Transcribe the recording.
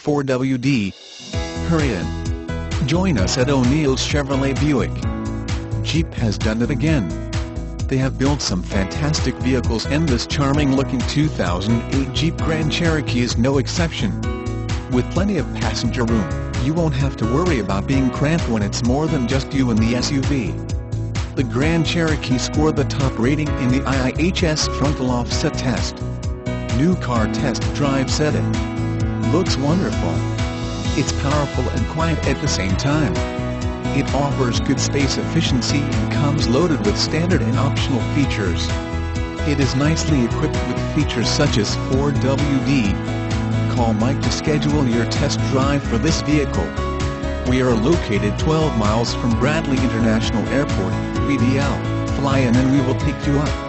4WD. Hurry in. Join us at O'Neill's Chevrolet Buick. Jeep has done it again. They have built some fantastic vehicles, and this charming-looking 2008 Jeep Grand Cherokee is no exception. With plenty of passenger room, you won't have to worry about being cramped when it's more than just you and the SUV. The Grand Cherokee scored the top rating in the IIHS frontal offset test. New car test drive said it looks wonderful. It's powerful and quiet at the same time. It offers good space efficiency and comes loaded with standard and optional features. It is nicely equipped with features such as 4WD. Call Mike to schedule your test drive for this vehicle. We are located 12 miles from Bradley International Airport, BDL. Fly in and we will pick you up.